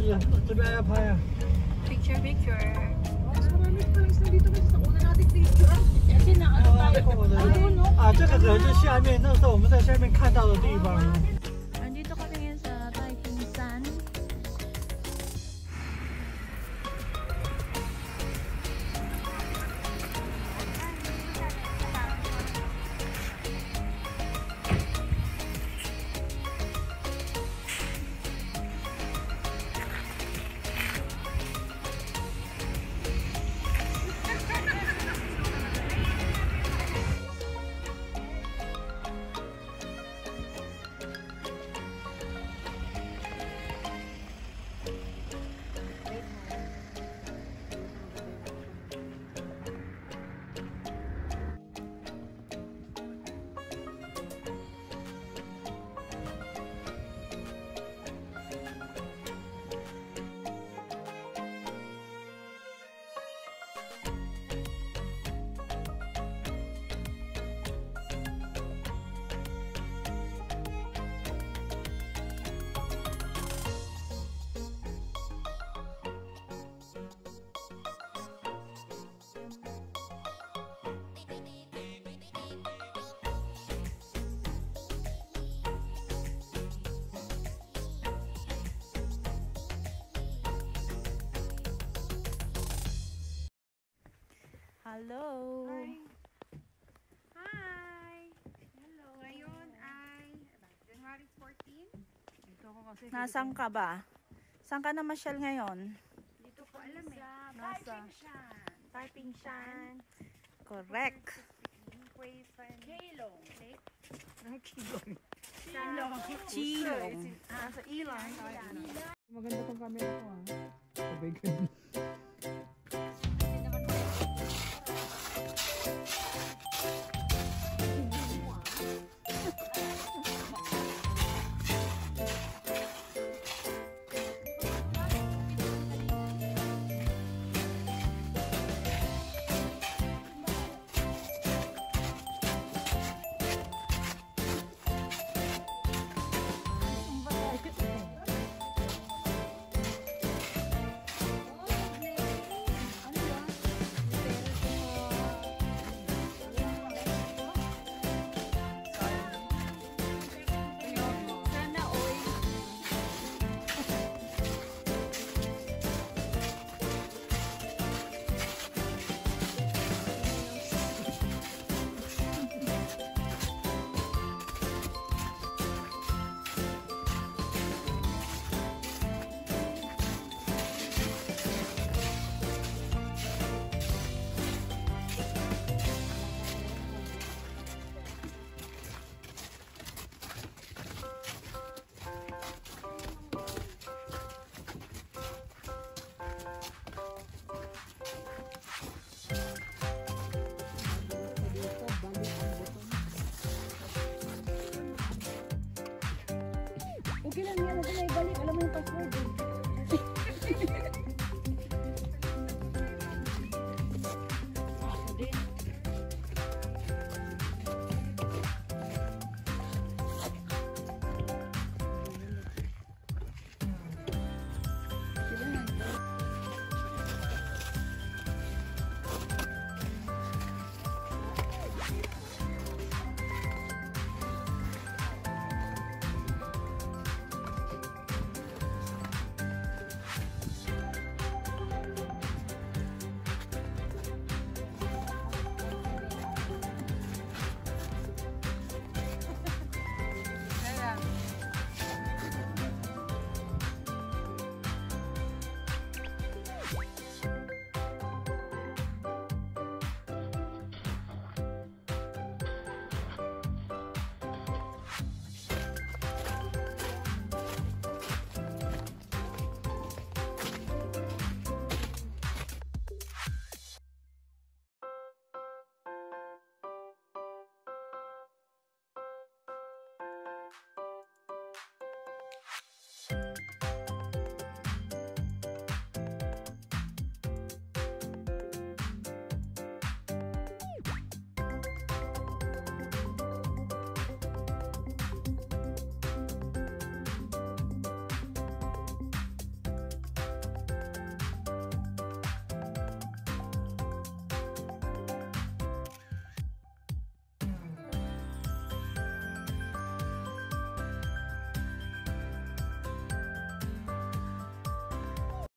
这边要拍啊 Picture, picture. Mas marami pa lang dito kasi sa una natin picture. Kasi na ano tayo. 啊，这个可能是下面那时候我们在下面看到的地方。 Andito kami ngayon sa Taiping San. Hello. Hi. Hello. Ngayon ay January 14. Nasaan ka ba? Saan ka na masyal ngayon? Dito po alam eh. Nasa Taiping Shan. Correct. Keilong. Chilong. Sa Yilan. Maganda tong camera ko ah. Sabay ka. Okay lang